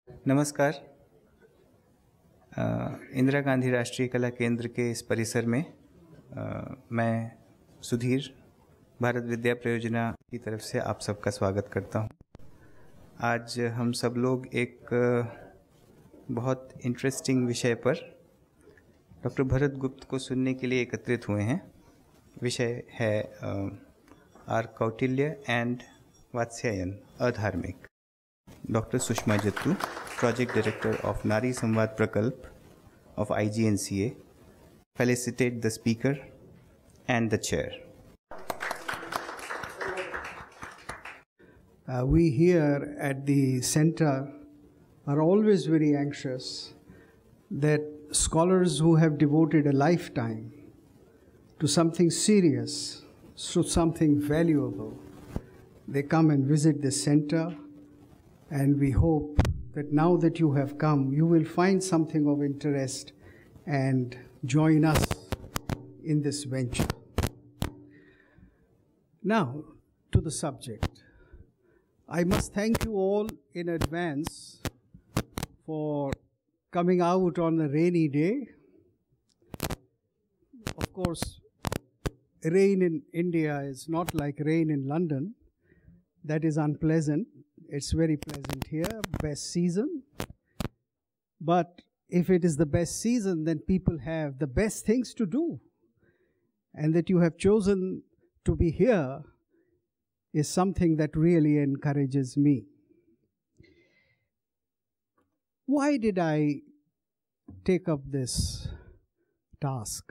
नमस्कार। इंदिरा गांधी राष्ट्रीय कला केंद्र के इस परिसर में मैं सुधीर भारत विद्या परियोजना की तरफ से आप सबका स्वागत करता हूं। आज हम सब लोग एक बहुत इंटरेस्टिंग विषय पर डॉक्टर भरत गुप्त को सुनने के लिए एकत्रित हुए हैं। विषय है आर कौटिल्य एंड वात्स्यायन अधार्मिक। Dr. Sushma Jattu, Project Director of Nari Samvad Prakalp of IGNCA, felicitate the speaker and the chair. We here at the center are always very anxious that scholars who have devoted a lifetime to something serious, to something valuable, they come and visit the center. And we hope that now that you have come, you will find something of interest and join us in this venture. Now, to the subject. I must thank you all in advance for coming out on a rainy day. Of course, rain in India is not like rain in London. That is unpleasant. It's very pleasant here, best season. But if it is the best season, then people have the best things to do. And that you have chosen to be here is something that really encourages me. Why did I take up this task?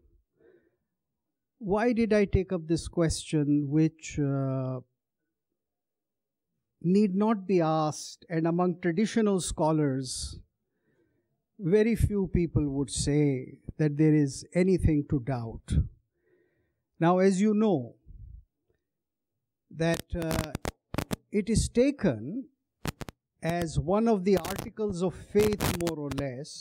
Why did I take up this question which need not be asked, and among traditional scholars, very few people would say that there is anything to doubt. Now, as you know, that it is taken as one of the articles of faith, more or less.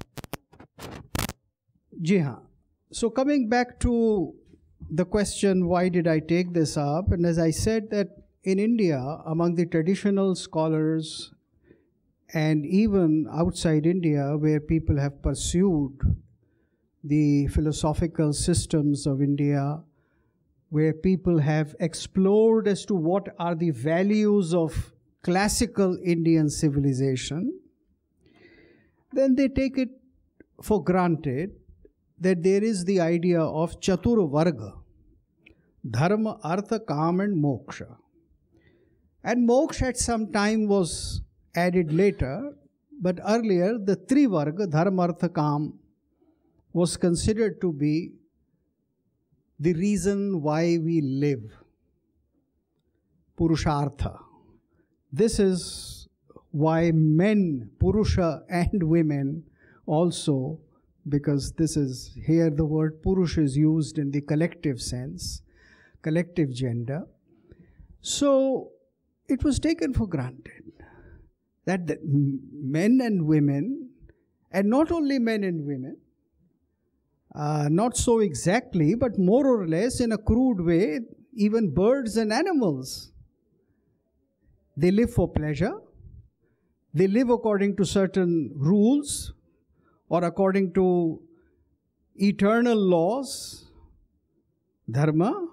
Ji haan. So coming back to the question, why did I take this up? And as I said that in India, among the traditional scholars and even outside India, where people have pursued the philosophical systems of India, where people have explored as to what are the values of classical Indian civilization, then they take it for granted that there is the idea of Chatur Varga, Dharma, Artha, Kam and Moksha. And moksha at some time was added later, but earlier the Trivarga, Dharma, Artha, Kam, was considered to be the reason why we live. Purushartha. This is why men, Purusha and women also, because this is, here the word Purusha is used in the collective sense, collective gender. So, it was taken for granted that the men and women, and not only men and women, not so exactly, but more or less in a crude way, even birds and animals, they live for pleasure, they live according to certain rules or according to eternal laws, dharma,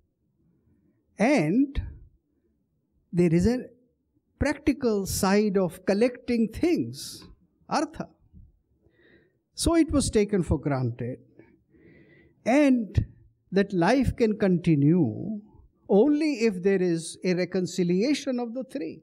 and there is a practical side of collecting things, artha. So it was taken for granted. And that life can continue only if there is a reconciliation of the three.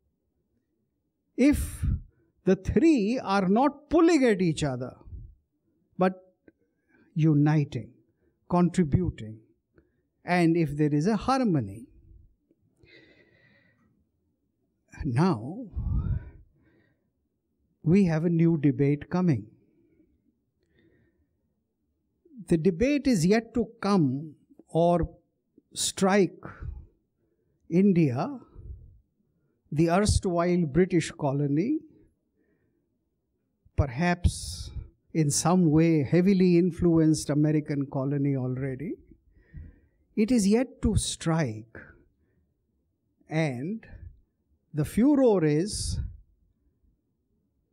If the three are not pulling at each other, but uniting, contributing, and if there is a harmony. Now, we have a new debate coming. The debate is yet to come or strike India, the erstwhile British colony, perhaps in some way heavily influenced American colony already. It is yet to strike, and the furor is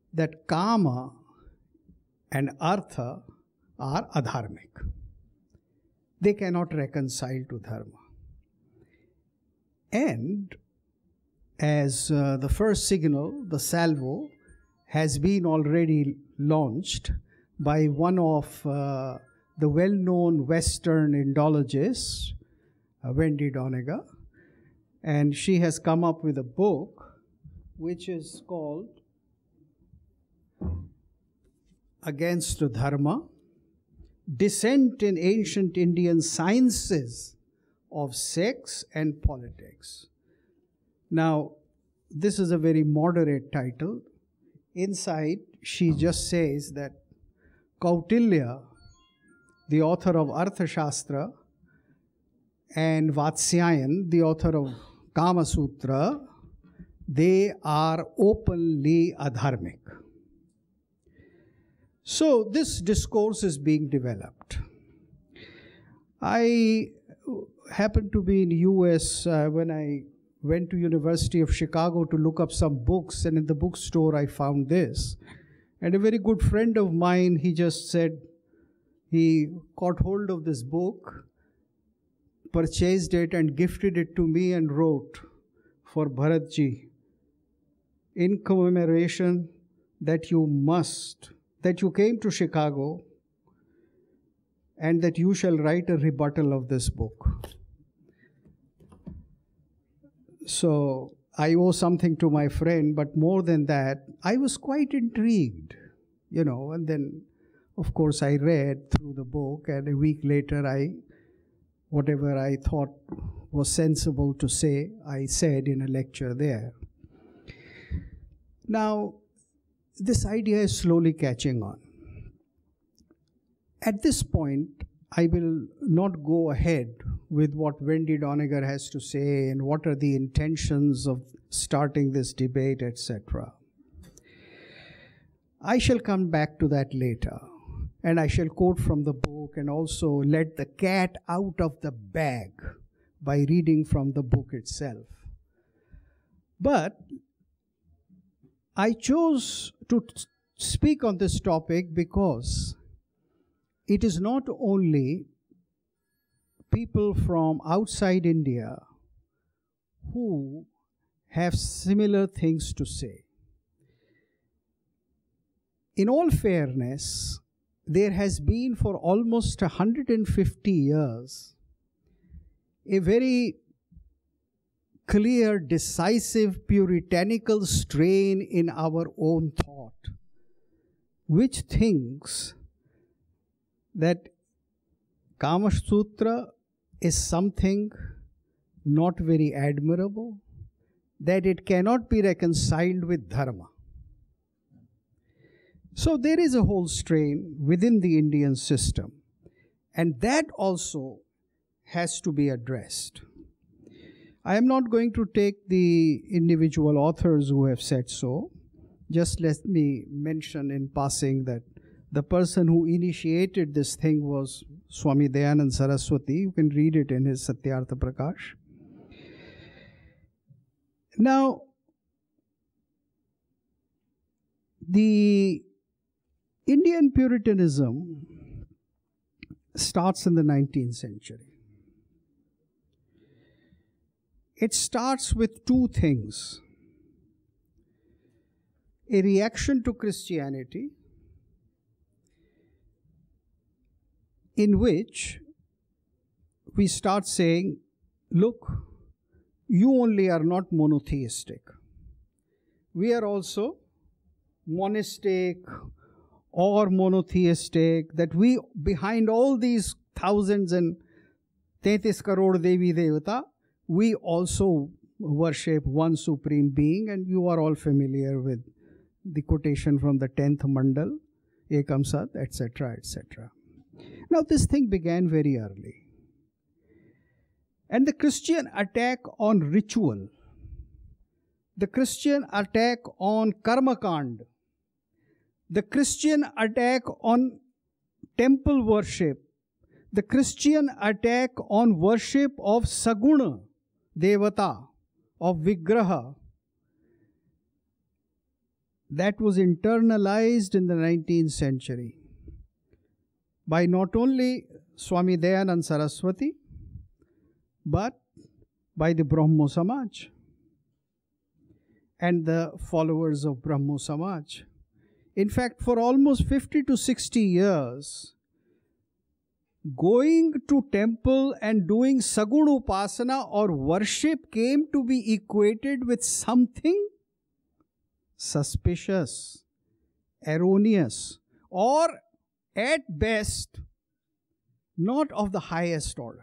that kama and artha are adharmic. They cannot reconcile to dharma. And as the first signal, the salvo, has been already launched by one of the well-known Western Indologists, Wendy Doniger, and she has come up with a book which is called Against Dharma, Dissent in Ancient Indian Sciences of Sex and Politics. Now, this is a very moderate title. Inside, she just says that Kautilya, the author of Arthashastra, and Vatsyayan, the author of Kama Sutra, they are openly adharmic. So this discourse is being developed. I happened to be in the US when I went to University of Chicago to look up some books, and in the bookstore I found this. And a very good friend of mine, he just said, he caught hold of this book, purchased it and gifted it to me and wrote for Bharatji, in commemoration that you came to Chicago and that you shall write a rebuttal of this book. So I owe something to my friend, but more than that, I was quite intrigued, and then of course I read through the book, and a week later whatever I thought was sensible to say, I said in a lecture there. Now, this idea is slowly catching on. At this point, I will not go ahead with what Wendy Doniger has to say and what are the intentions of starting this debate, etc. I shall come back to that later, and I shall quote from the book and also let the cat out of the bag by reading from the book itself. But I chose to speak on this topic because it is not only people from outside India who have similar things to say. In all fairness, there has been for almost 150 years a very clear, decisive, puritanical strain in our own thought, which thinks that Kama Sutra is something not very admirable, that it cannot be reconciled with dharma. So there is a whole strain within the Indian system, and that also has to be addressed. I am not going to take the individual authors who have said so. Just let me mention in passing that the person who initiated this thing was Swami Dayanand Saraswati. You can read it in his Satyartha Prakash. Now, the Indian Puritanism starts in the 19th century. It starts with two things: a reaction to Christianity, in which we start saying, look, you only are not monotheistic. We are also monistic or monotheistic, that we, behind all these thousands and 33 crore Devi Devata, we also worship one supreme being, and you are all familiar with the quotation from the 10th Mandal, Ekam Sat, etc., etc. Now, this thing began very early. And the Christian attack on ritual, the Christian attack on karma kand, the Christian attack on temple worship, the Christian attack on worship of Saguna Devata, of Vigraha, that was internalized in the 19th century by not only Swami Dayanand Saraswati, but by the Brahmo Samaj and the followers of Brahmo Samaj. In fact, for almost 50 to 60 years, going to temple and doing Sagun Upasana or worship came to be equated with something suspicious, erroneous, or at best, not of the highest order.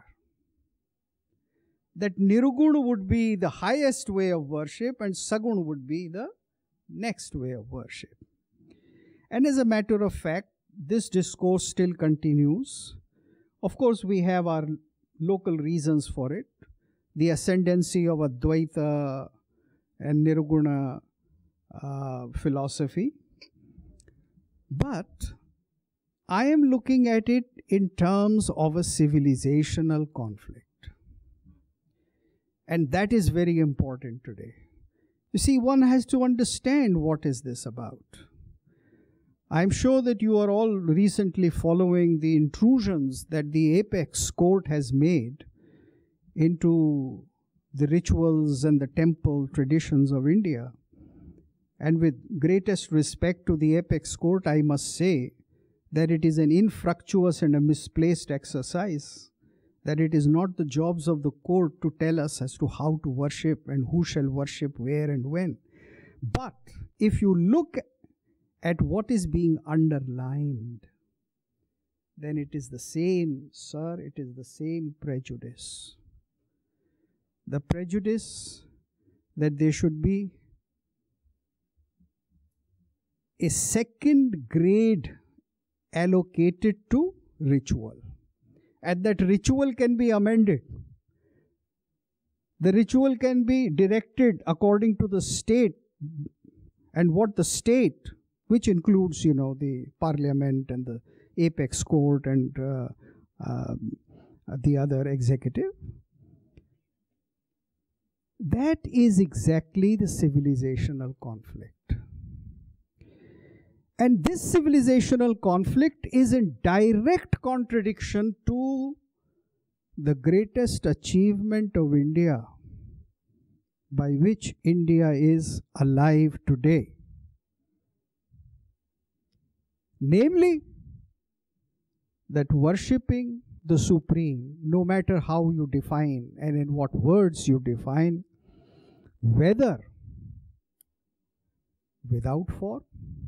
That Nirguna would be the highest way of worship and Sagun would be the next way of worship. And as a matter of fact, this discourse still continues. Of course, we have our local reasons for it. The ascendancy of Advaita and Nirguna philosophy. But I am looking at it in terms of a civilizational conflict. And that is very important today. You see, one has to understand what is this about. I'm sure that you are all recently following the intrusions that the Apex Court has made into the rituals and the temple traditions of India. And with greatest respect to the Apex Court, I must say that it is an infructuous and a misplaced exercise, that it is not the jobs of the court to tell us as to how to worship and who shall worship where and when. But if you look at what is being underlined, then it is the same, sir, it is the same prejudice. The prejudice that there should be a second grade allocated to ritual, and that ritual can be amended. The ritual can be directed according to the state and what the state, which includes, the parliament and the apex court and the other executive. That is exactly the civilizational conflict. And this civilizational conflict is in direct contradiction to the greatest achievement of India, by which India is alive today. Namely, that worshipping the Supreme, no matter how you define and in what words you define, whether without form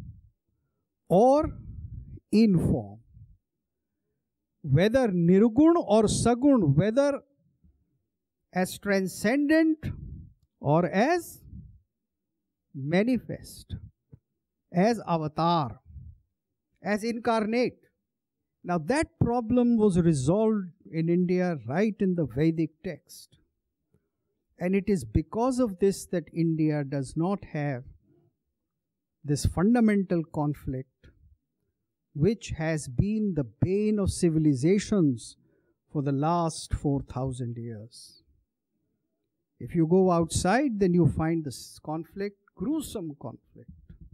or in form, whether Nirgun or Sagun, whether as transcendent or as manifest, as avatar, as incarnate. Now that problem was resolved in India right in the Vedic text. And it is because of this that India does not have this fundamental conflict, which has been the bane of civilizations for the last 4,000 years. If you go outside, then you find this conflict, gruesome conflict.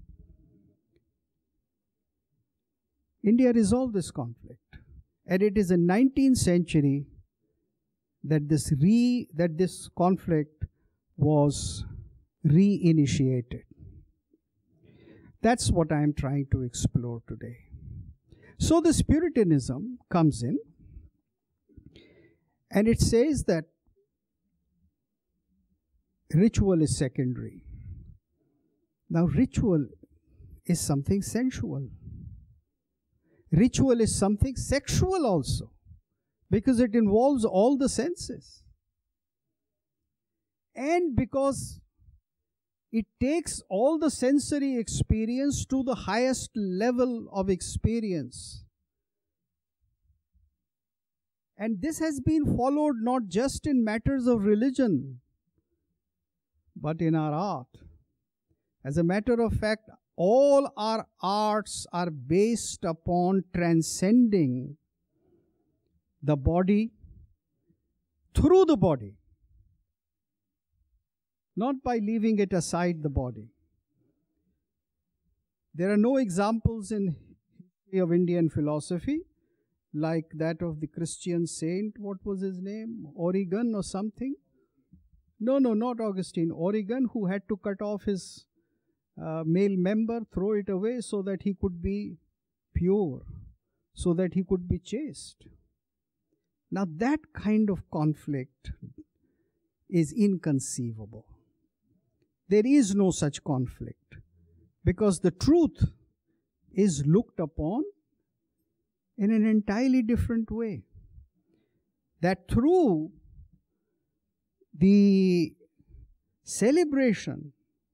India resolved this conflict, and it is in 19th century that this conflict was reinitiated. That's what I am trying to explore today. So this Puritanism comes in, and it says that ritual is secondary. Now ritual is something sensual. Ritual is something sexual also, because it involves all the senses. And because it takes all the sensory experience to the highest level of experience. And this has been followed not just in matters of religion, but in our art. As a matter of fact, all our arts are based upon transcending the body through the body, not by leaving it aside the body. There are no examples in history of Indian philosophy like that of the Christian saint. What was his name? Origen or something? No, not Augustine. Origen, who had to cut off his male member, throw it away so that he could be pure, so that he could be chaste. Now that kind of conflict is inconceivable. There is no such conflict, because the truth is looked upon in an entirely different way. That through the celebration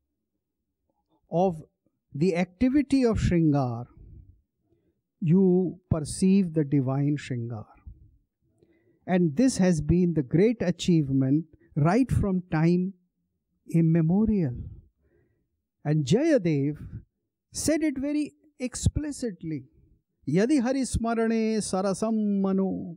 of the activity of Shringar, you perceive the divine Shringar. And this has been the great achievement right from time immemorial. And Jayadev said it very explicitly. Yadi Hari Smarane Sarasam Manu.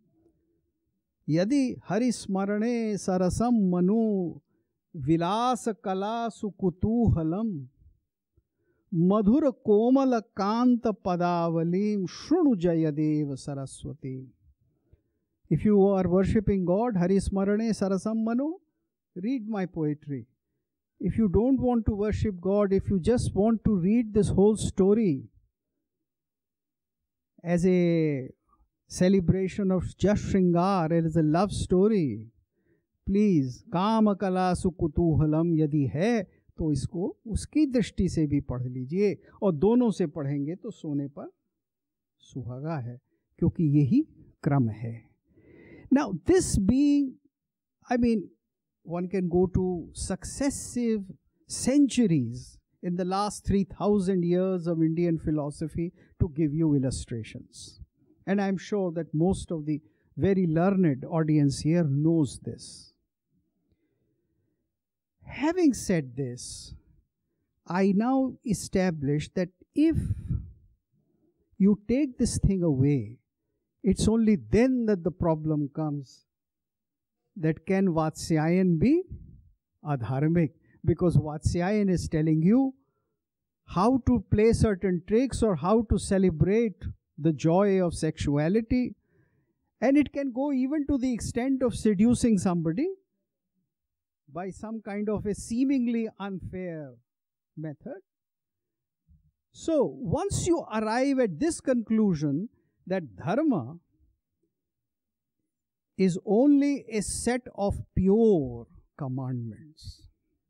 Yadi Hari Smarane Sarasam Manu Vilasa Kala Sukutuhalam Madhur Komala Kanta Padavalim Shrunu Jayadev Saraswati. If you are worshipping God, Hari Smarane Sarasam Manu, read my poetry. If you don't want to worship God, if you just want to read this whole story as a celebration of just Shringar, as a love story, please, Kama Kala Sukutuhalam यदि है तो इसको उसकी दृष्टि से भी पढ़ लीजिए, और दोनों से पढ़ेंगे तो सोने पर सुहागा है, क्योंकि यही क्रम है. Now this being, one can go to successive centuries in the last 3,000 years of Indian philosophy to give you illustrations. And I'm sure that most of the very learned audience here knows this. Having said this, I now establish that if you take this thing away, it's only then that the problem comes that can Vatsyayan be adharmic, because Vatsyayan is telling you how to play certain tricks or how to celebrate the joy of sexuality, and it can go even to the extent of seducing somebody by some kind of a seemingly unfair method. So once you arrive at this conclusion that dharma is only a set of pure commandments,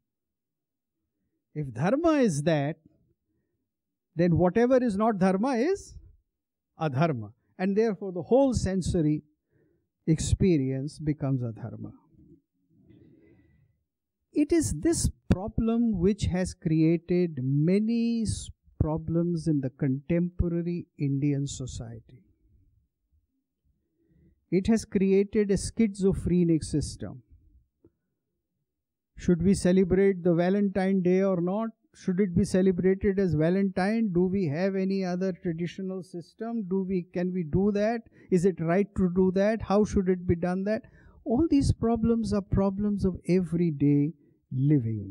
if dharma is that, then whatever is not dharma is adharma, and therefore the whole sensory experience becomes adharma. It is this problem which has created many problems in the contemporary Indian society. It has created a schizophrenic system. Should we celebrate the Valentine Day or not? Should it be celebrated as Valentine? Do we have any other traditional system? Can we do that? Is it right to do that? How should it be done that? All these problems are problems of everyday living.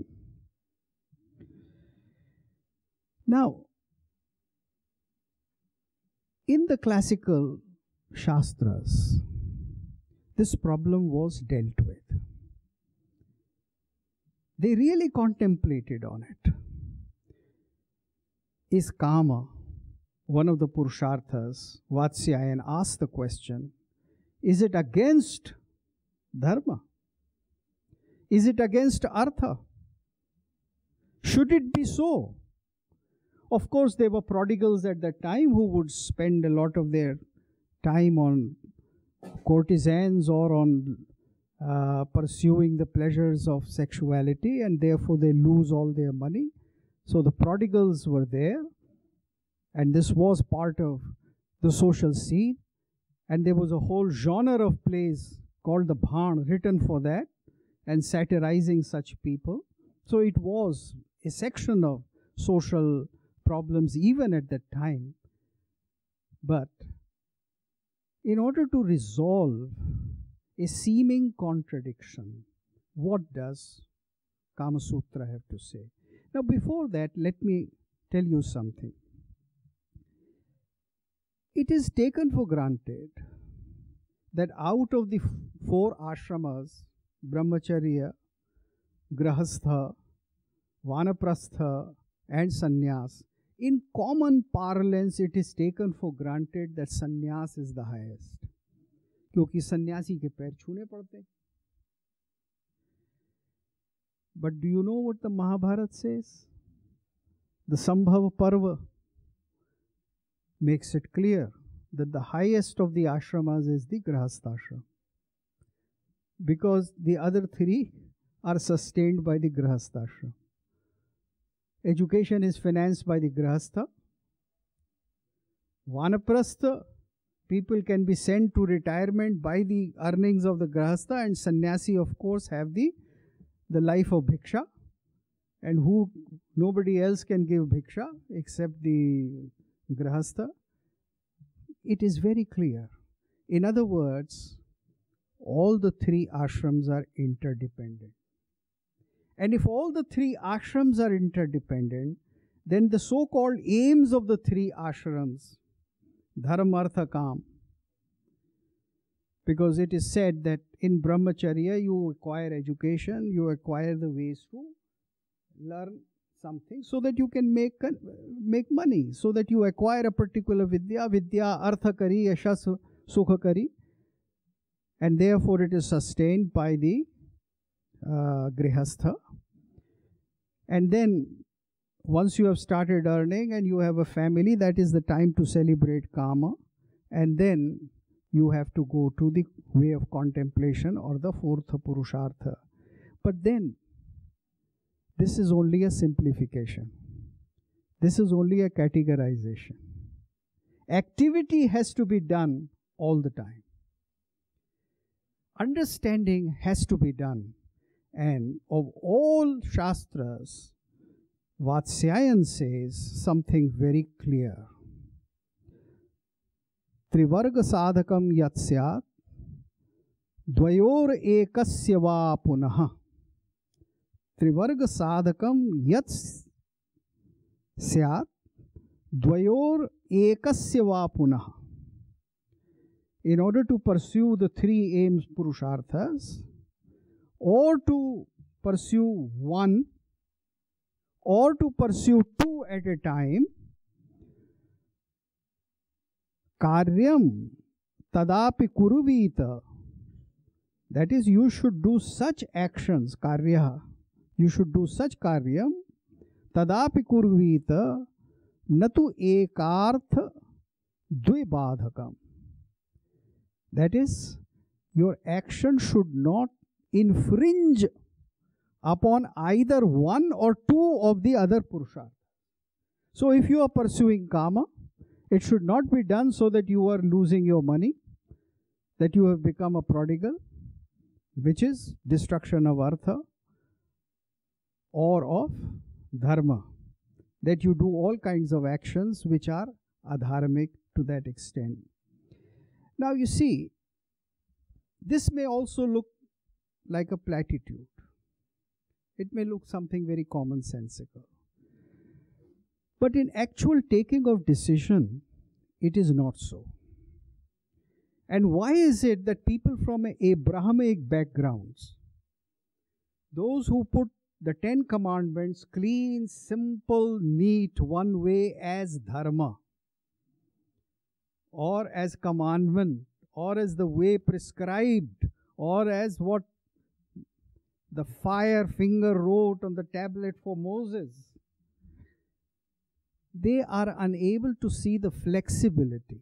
Now, in the classical Shastras, this problem was dealt with. They really contemplated on it. Is Kama one of the Purusharthas? Vatsyayan asked the question, is it against Dharma? Is it against Artha? Should it be so? Of course, there were prodigals at that time who would spend a lot of their time on courtesans or on pursuing the pleasures of sexuality, and therefore they lose all their money. So the prodigals were there, and this was part of the social scene, and there was a whole genre of plays called the Bhan written for that and satirizing such people. So it was a section of social problems even at that time. But in order to resolve a seeming contradiction, what does Kama Sutra have to say? Now before that, let me tell you something. It is taken for granted that out of the 4 ashramas, brahmacharya, grahastha, vanaprastha and sannyas, in common parlance it is taken for granted that sannyas is the highest. क्योंकि सन्यासी के पैर छूने पड़ते. But do you know what the Mahabharata says? The Sambhav Parva makes it clear that the highest of the ashramas is the Grahasthashram, because the other 3 are sustained by the Grahasthashram. Education is financed by the Grahastha. Vanaprastha, people can be sent to retirement by the earnings of the Grahastha, and sannyasi of course have the life of bhiksha, and who nobody else can give bhiksha except the Grahastha. It is very clear. In other words, all the 3 ashrams are interdependent. And if all the 3 ashrams are interdependent, then the so-called aims of the 3 ashrams, dharma, artha, kam, because it is said that in brahmacharya you acquire education, you acquire the ways to learn something so that you can make money, so that you acquire a particular vidya, arthakari, yashas, sukhakari, and therefore it is sustained by the grihastha. And then once you have started earning and you have a family, that is the time to celebrate kama, and then you have to go to the way of contemplation or the 4th purushartha. But then this is only a simplification. This is only a categorization. Activity has to be done all the time. Understanding has to be done. And of all Shastras, Vatsyayan says something very clear. Trivarga sadhakam yat syat, dvayor ekasya va punaha. Trivarga sadhakam yat syat, dvayor ekasya va punaha. In order to pursue the 3 aims purusharthas, or to pursue one, or to pursue 2 at a time, karyam tadapi kuruvita, that is, you should do such actions, karya, you should do such karyam, tadapi kuruvita, natu ekartha dvibadhakam. That is, your action should not infringe upon either one or 2 of the other purusharthas. So if you are pursuing kama, it should not be done so that you are losing your money, that you have become a prodigal, which is destruction of artha or of dharma, that you do all kinds of actions which are adharmic to that extent. Now you see, this may also look like a platitude. It may look something very commonsensical. But in actual taking of decision, it is not so. And why is it that people from Abrahamic backgrounds, those who put the 10 commandments clean, simple, neat, one way as dharma, or as commandment, or as the way prescribed, or as what the fire finger wrote on the tablet for Moses, they are unable to see the flexibility.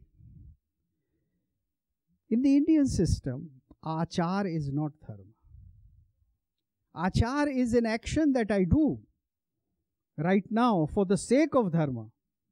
In the Indian system, achar is not dharma. Achar is an action that I do right now for the sake of dharma.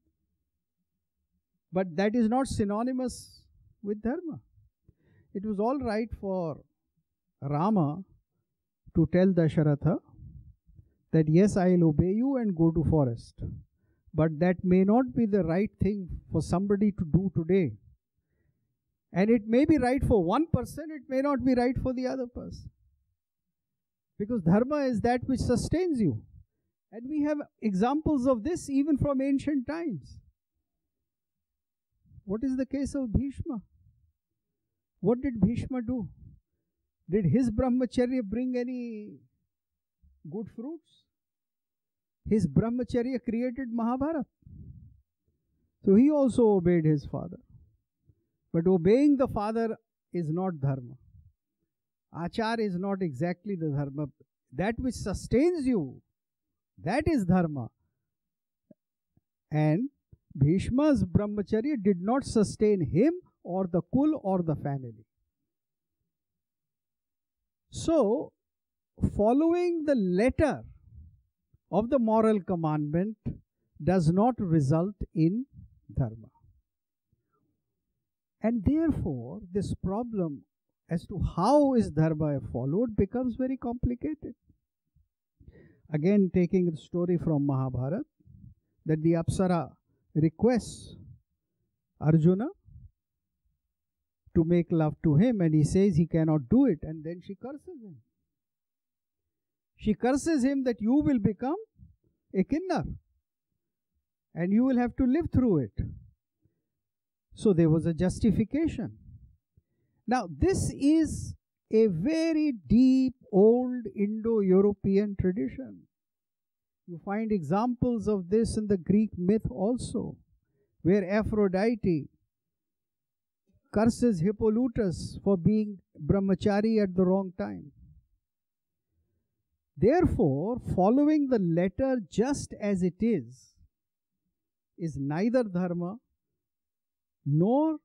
But that is not synonymous with dharma. It was all right for Rama to tell Dasharatha that yes, I will obey you and go to forest. But that may not be the right thing for somebody to do today. And it may be right for one person, it may not be right for the other person. Because dharma is that which sustains you. And we have examples of this even from ancient times. What is the case of Bhishma? What did Bhishma do? Did his brahmacharya bring any good fruits? His brahmacharya created Mahabharata. So he also obeyed his father. But obeying the father is not dharma. Achar is not exactly the dharma. That which sustains you, that is dharma. And Bhishma's brahmacharya did not sustain him or the kul or the family. So, following the letter of the moral commandment does not result in dharma. And therefore, this problem as to how is dharma followed becomes very complicated. Again, taking the story from Mahabharata, that the Apsara requests Arjuna to make love to him, and he says he cannot do it, and then she curses him. She curses him that you will become a kinnar and you will have to live through it. So there was a justification. Now this is a very deep, old Indo-European tradition. You find examples of this in the Greek myth also, where Aphrodite curses Hippolytus for being brahmachari at the wrong time. Therefore, following the letter just as it is neither dharma nor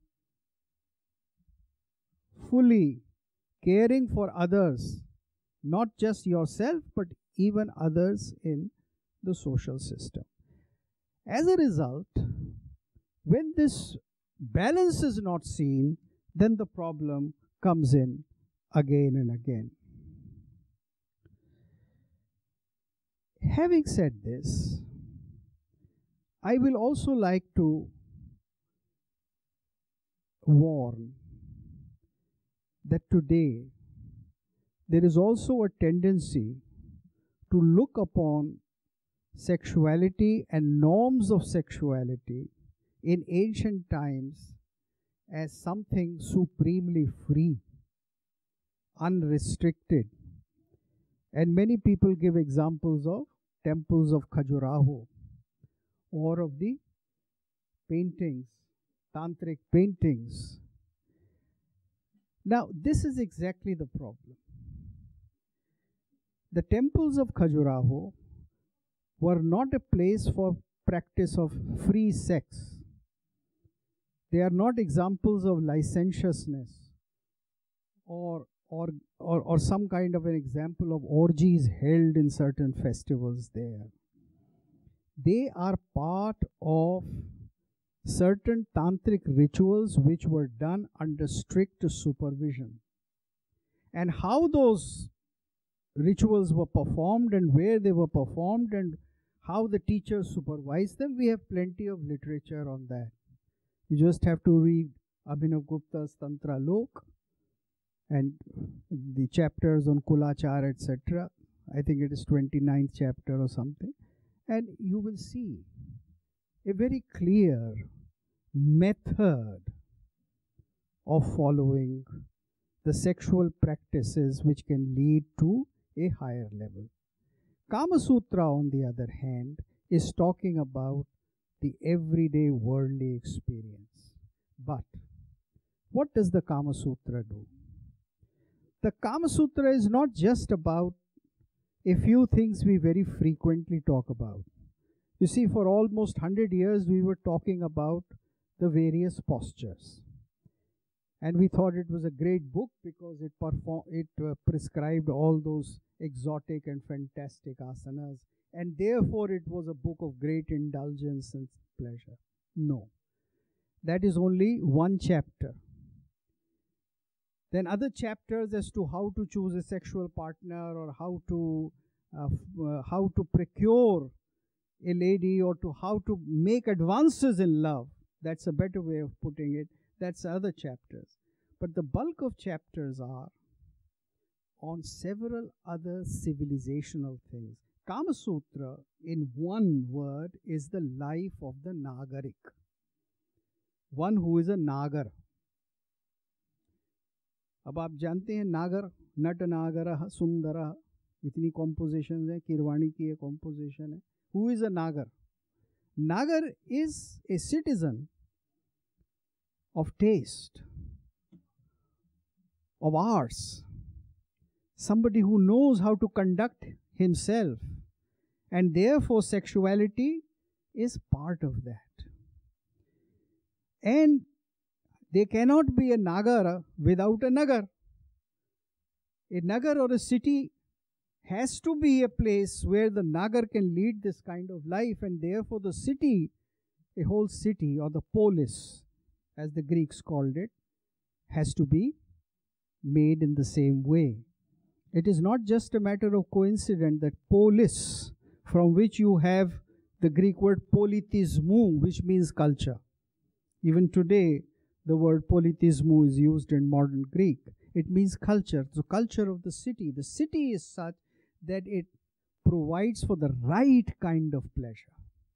fully caring for others, not just yourself but even others in the social system. As a result, when this balance is not seen, then the problem comes in again and again. Having said this, I will also like to warn that today there is also a tendency to look upon sexuality and norms of sexuality in ancient times as something supremely free, unrestricted. And many people give examples of temples of Khajuraho or of the paintings, tantric paintings. Now, this is exactly the problem. The temples of Khajuraho were not a place for practice of free sex. They are not examples of licentiousness or some kind of an example of orgies held in certain festivals there. They are part of certain tantric rituals which were done under strict supervision. And how those rituals were performed and where they were performed and how the teachers supervised them, we have plenty of literature on that. You just have to read Abhinav Gupta's Tantra Lok and the chapters on Kulachar, etc. I think it is 29th chapter or something. And you will see a very clear method of following the sexual practices which can lead to a higher level. Kama Sutra, on the other hand, is talking about the everyday worldly experience. But what does the Kama Sutra do? The Kama Sutra is not just about a few things we very frequently talk about. You see, for almost 100 years we were talking about the various postures. And we thought it was a great book because it prescribed all those exotic and fantastic asanas, and therefore it was a book of great indulgence and pleasure. No. That is only one chapter. Then other chapters as to how to choose a sexual partner or how to procure a lady or to how to make advances in love. That's a better way of putting it. That's other chapters. But the bulk of chapters are on several other civilizational things. Kama Sutra, in one word, is the life of the Nagarik. One who is a Nagar. अब आप जानते हैं नागर, नट नागर सुंदर, इतनी composition है, किरवाणी की एक कॉम्पोजिशन है. Who is a Nagar? Nagar is a citizen of taste, of arts, somebody who knows how to conduct himself, and therefore sexuality is part of that. And there cannot be a Nagar without a Nagar. A Nagar or a city has to be a place where the Nagar can lead this kind of life, and therefore the city, a whole city, or the polis, as the Greeks called it, has to be made in the same way. It is not just a matter of coincidence that polis, from which you have the Greek word politismou, which means culture. Even today, the word politismou is used in modern Greek. It means culture, the culture of the city. The city is such that it provides for the right kind of pleasure.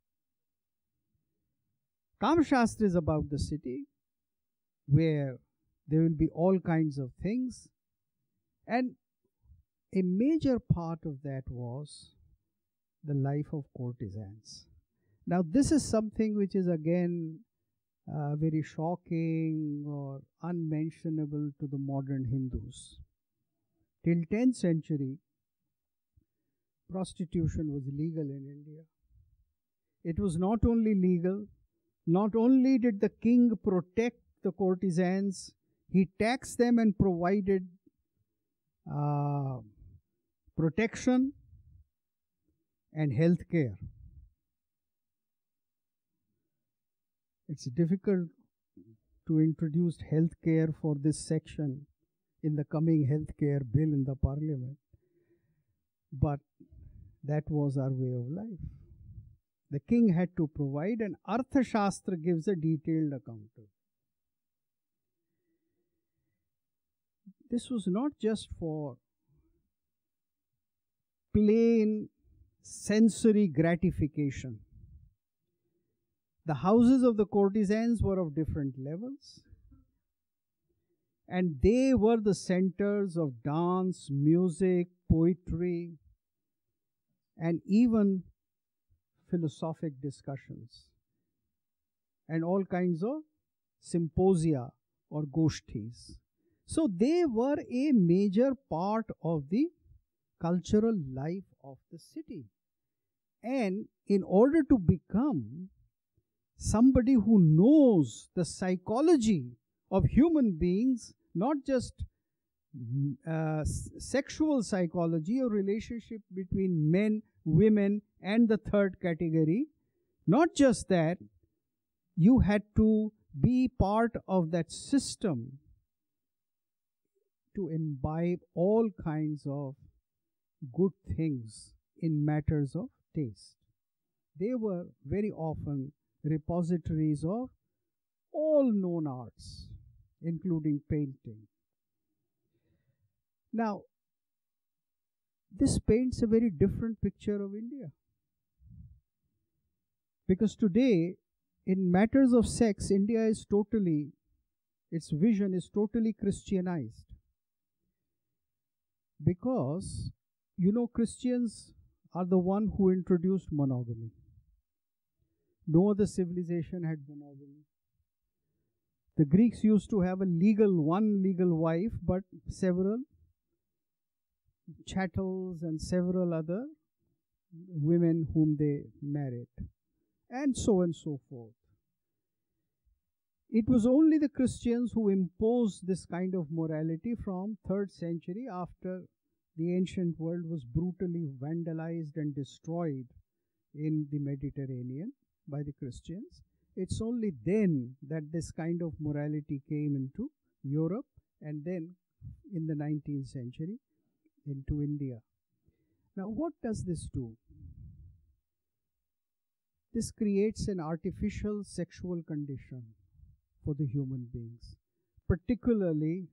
Kama Shastra is about the city, where there will be all kinds of things, and a major part of that was the life of courtesans. Now this is something which is again very shocking or unmentionable to the modern Hindus. Till 10th century, prostitution was legal in India. It was not only legal, not only did the king protect the courtesans, he taxed them and provided protection and health care. It's difficult to introduce health care for this section in the coming health care bill in the parliament, but that was our way of life. The king had to provide, and Artha Shastra gives a detailed account of it. This was not just for plain sensory gratification. The houses of the courtesans were of different levels, and they were the centers of dance, music, poetry, and even philosophic discussions, and all kinds of symposia or goshtis. So they were a major part of the cultural life of the city. And in order to become somebody who knows the psychology of human beings, not just sexual psychology or relationship between men, women, and the third category, not just that, you had to be part of that system to imbibe all kinds of good things in matters of taste. They were very often repositories of all known arts, including painting. Now, this paints a very different picture of India. Because today, in matters of sex, India is totally, its vision is totally Christianized. Because, you know, Christians are the one who introduced monogamy. No other civilization had monogamy. The Greeks used to have one legal wife, but several chattels and several other women whom they married, and so forth. It was only the Christians who imposed this kind of morality from 3rd century, after the ancient world was brutally vandalized and destroyed in the Mediterranean by the Christians. It's only then that this kind of morality came into Europe, and then in the 19th century into India. Now, what does this do? This creates an artificial sexual condition for the human beings, particularly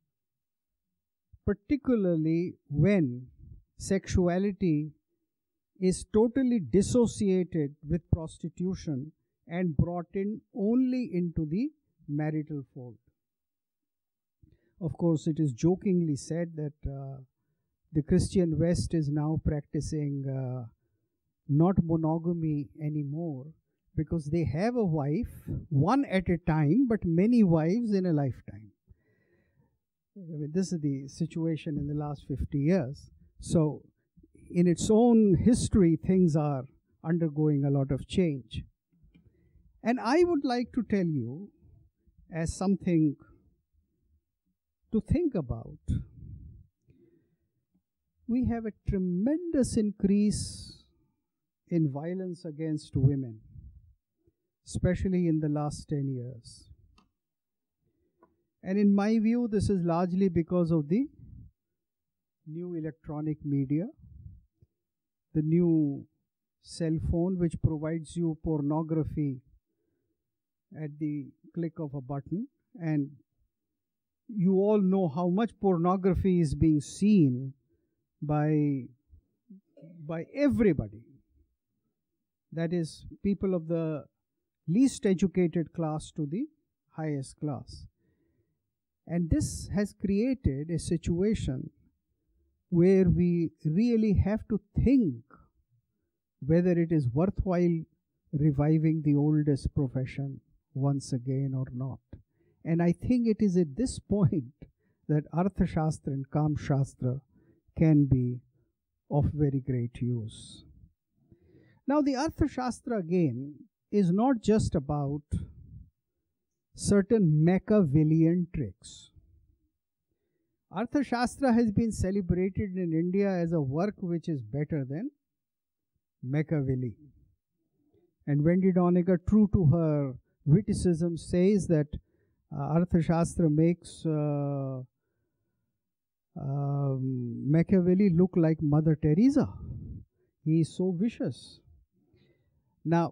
when sexuality is totally dissociated with prostitution and brought in only into the marital fold. Of course, it is jokingly said that the Christian West is now practicing not monogamy anymore, because they have a wife, one at a time, but many wives in a lifetime. I mean, this is the situation in the last 50 years. So, in its own history, things are undergoing a lot of change. And I would like to tell you, as something to think about, we have a tremendous increase in violence against women, especially in the last 10 years. And in my view, this is largely because of the new electronic media, the new cell phone, which provides you pornography at the click of a button. And you all know how much pornography is being seen by everybody. That is, people of the least educated class to the highest class. And this has created a situation where we really have to think whether it is worthwhile reviving the oldest profession once again or not. And I think it is at this point that Arthashastra and Kamshastra can be of very great use. Now, the Arthashastra again is not just about certain Machiavellian tricks. Arthashastra has been celebrated in India as a work which is better than Machiavelli. And Wendy Doniger, true to her witticism, says that Arthashastra makes Machiavelli look like Mother Teresa. He is so vicious. Now,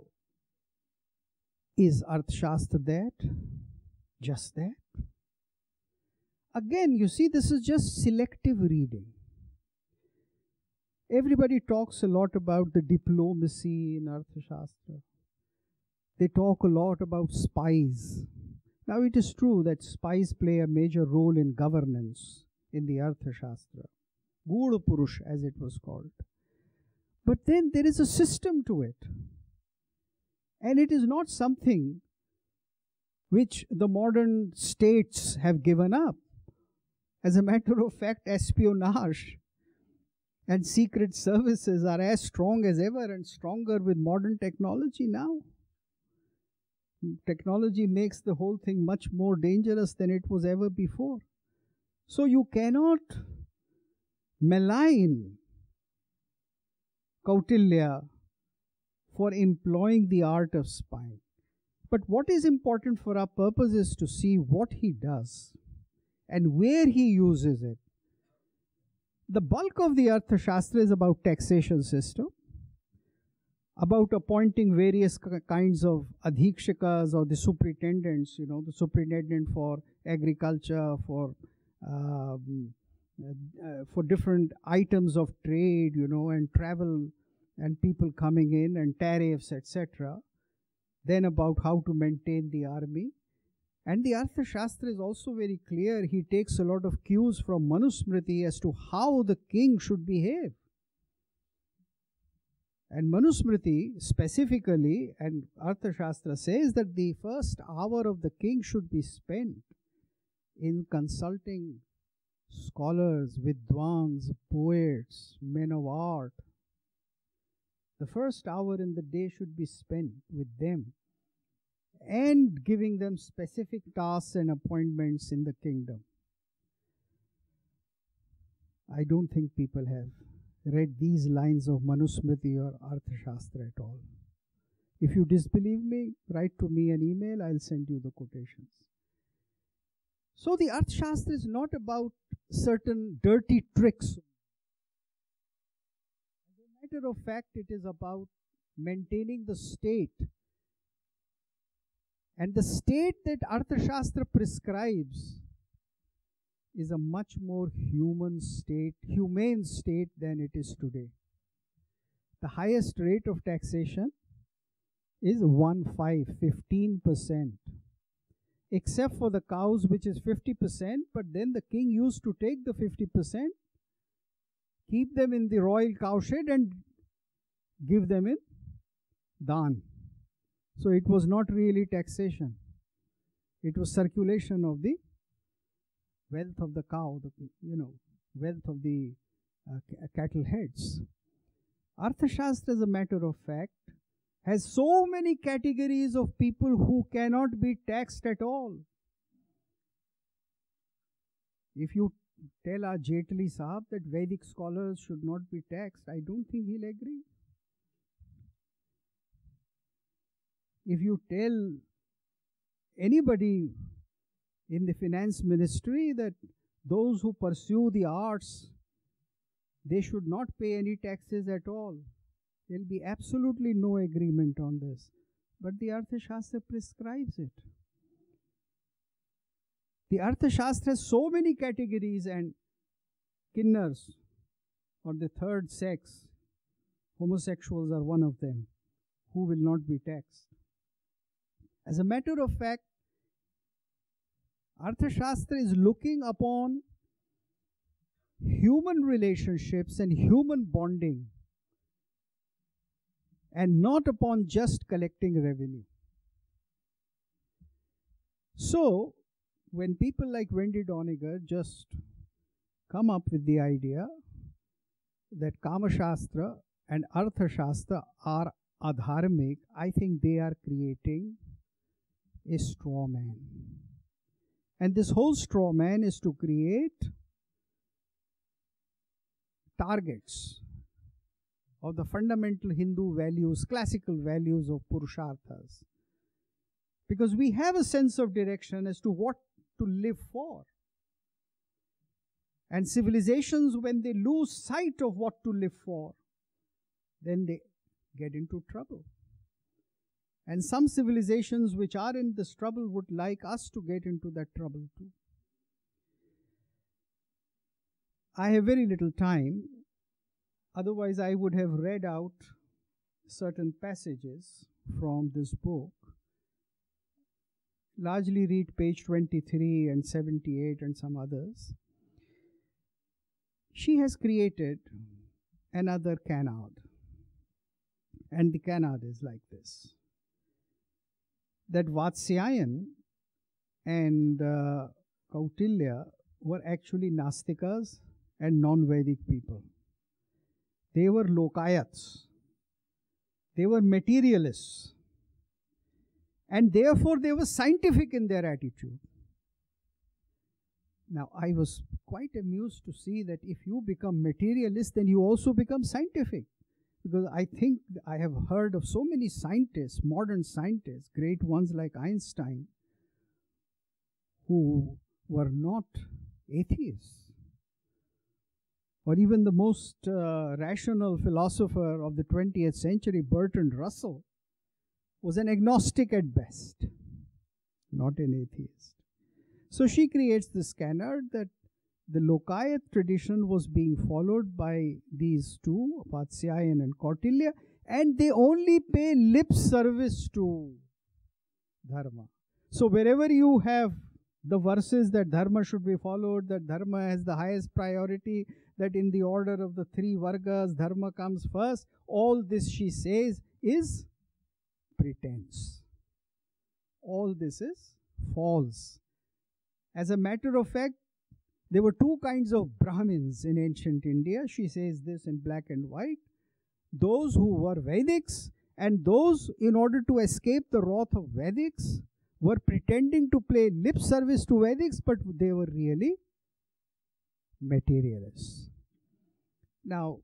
is Arthashastra that? Just that? Again, you see, this is just selective reading. Everybody talks a lot about the diplomacy in Arthashastra. They talk a lot about spies. Now, it is true that spies play a major role in governance in the Arthashastra. Gudha Purush, as it was called. But then there is a system to it. And it is not something which the modern states have given up. As a matter of fact, espionage and secret services are as strong as ever and stronger with modern technology now. Technology makes the whole thing much more dangerous than it was ever before. So you cannot malign Kautilya for employing the art of spying. But what is important for our purpose is to see what he does and where he uses it. The bulk of the Arthashastra is about taxation system, about appointing various kinds of adhikshakas or the superintendents, the superintendent for agriculture, for different items of trade, and travel and people coming in and tariffs, etc. Then about how to maintain the army. And the Arthashastra is also very clear. He takes a lot of cues from Manusmriti as to how the king should behave. And Manusmriti specifically, and Arthashastra says that the first hour of the king should be spent in consulting scholars, vidwans, poets, men of art. The first hour in the day should be spent with them and giving them specific tasks and appointments in the kingdom. I don't think people have read these lines of Manusmriti or Arthashastra at all. If you disbelieve me, write to me an email, I'll send you the quotations. So the Arthashastra is not about certain dirty tricks. As a matter of fact, it is about maintaining the state. And the state that Arthashastra prescribes is a much more humane state than it is today. the highest rate of taxation is 15%. Except for the cows, which is 50%, but then the king used to take the 50%, keep them in the royal cowshed and give them in daan. So it was not really taxation. It was circulation of the wealth of the cow, wealth of the cattle heads. Arthashastra, as a matter of fact, has so many categories of people who cannot be taxed at all. If you tell our Jetli Sahab that Vedic scholars should not be taxed, I don't think he'll agree. If you tell anybody in the finance ministry that those who pursue the arts, they should not pay any taxes at all, there'll be absolutely no agreement on this. But the Arthashastra prescribes it. The Arthashastra has so many categories, and kinnars, or the third sex, homosexuals are one of them, who will not be taxed. As a matter of fact, Arthashastra is looking upon human relationships and human bonding, and not upon just collecting revenue. So, when people like Wendy Doniger just come up with the idea that Kama Shastra and Artha Shastra are adharmic, I think they are creating a straw man. And this whole straw man is to create targets of the fundamental Hindu values, classical values of Purusharthas. Because we have a sense of direction as to what to live for. And civilizations, when they lose sight of what to live for, then they get into trouble. And some civilizations which are in this trouble would like us to get into that trouble too. I have very little time. Otherwise, I would have read out certain passages from this book. Largely read page 23 and 78 and some others. She has created another canard. And the canard is like this. That Vatsyayan and Kautilya were actually Nastikas and non-Vedic people. They were Lokayats. They were materialists. And therefore they were scientific in their attitude. Now, I was quite amused to see that if you become materialist, then you also become scientific. Because I think I have heard of so many scientists, modern scientists, great ones like Einstein, who were not atheists. Or even the most rational philosopher of the 20th century, Bertrand Russell, was an agnostic at best, not an atheist. So she creates this canard that the Lokayat tradition was being followed by these two, Vatsyayan and Kautilya, and they only pay lip service to dharma. So wherever you have the verses that dharma should be followed, that dharma has the highest priority, that in the order of the three vargas, dharma comes first, all this, she says, is pretense. All this is false. As a matter of fact, there were two kinds of Brahmins in ancient India. She says this in black and white. Those who were Vedics and those, in order to escape the wrath of Vedics, were pretending to play lip service to Vedics, but they were really materialists. Now,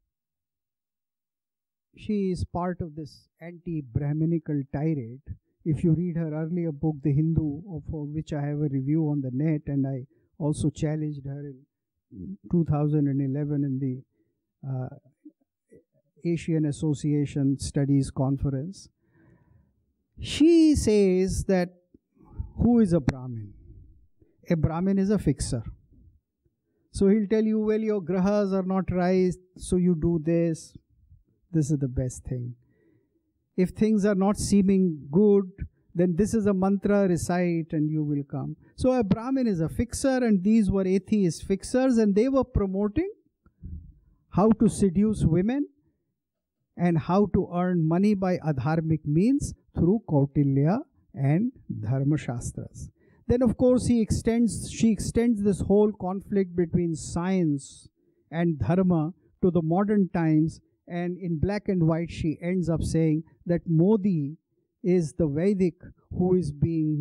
she is part of this anti-Brahminical tirade. If you read her earlier book, The Hindu, for which I have a review on the net, and I also challenged her in 2011 in the Asian Association Studies Conference. She says that who is a Brahmin? A Brahmin is a fixer. So he'll tell you, well, your grahas are not right, so you do this. This is the best thing. If things are not seeming good, then this is a mantra, recite and you will come. So a Brahmin is a fixer, and these were atheist fixers, and they were promoting how to seduce women and how to earn money by adharmic means through Kautilya and Dharma Shastras. Then of course she extends this whole conflict between science and dharma to the modern times, and in black and white she ends up saying that Modi is the Vedic who is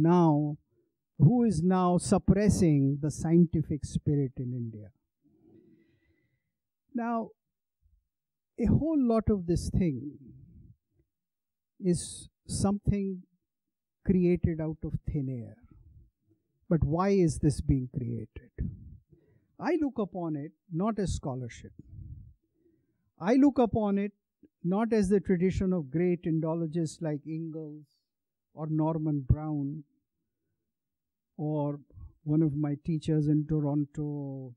now suppressing the scientific spirit in India. Now, a whole lot of this thing is something created out of thin air. But why is this being created? I look upon it not as scholarship. I look upon it not as the tradition of great Indologists like Ingalls or Norman Brown, or one of my teachers in Toronto,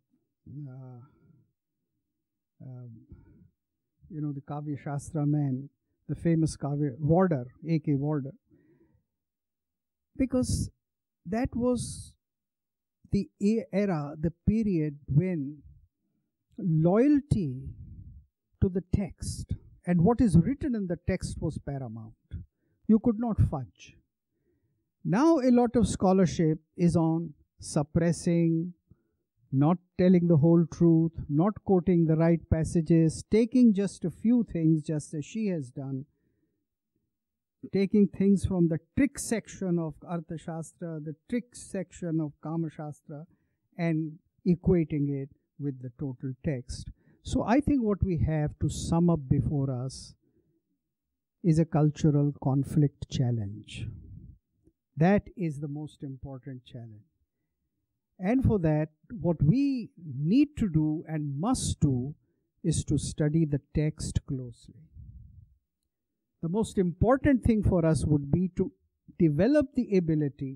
the Kavya Shastra man, the famous Kavya Warder, A.K. Warder. Because that was the era, the period when loyalty to the text and what is written in the text was paramount. You could not fudge. Now a lot of scholarship is on suppressing, not telling the whole truth, not quoting the right passages, taking just a few things, just as she has done, taking things from the trick section of Artha Shastra, the trick section of Kama Shastra, and equating it with the total text. So I think what we have to sum up before us is a cultural conflict challenge. That is the most important challenge. And for that, what we need to do and must do is to study the text closely. The most important thing for us would be to develop the ability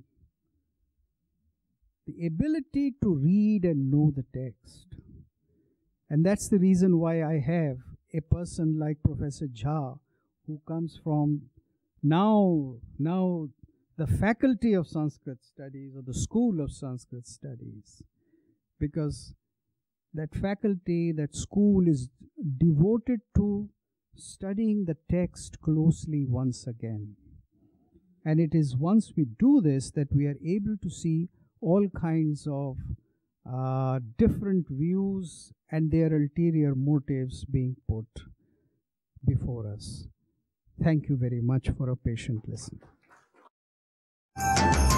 to read and know the text. And that's the reason why I have a person like Professor Jha, who comes from now the faculty of Sanskrit studies or the school of Sanskrit studies, because that faculty, that school is devoted to studying the text closely once again. And it is once we do this that we are able to see all kinds of different views and their ulterior motives being put before us. Thank you very much for a patient listening.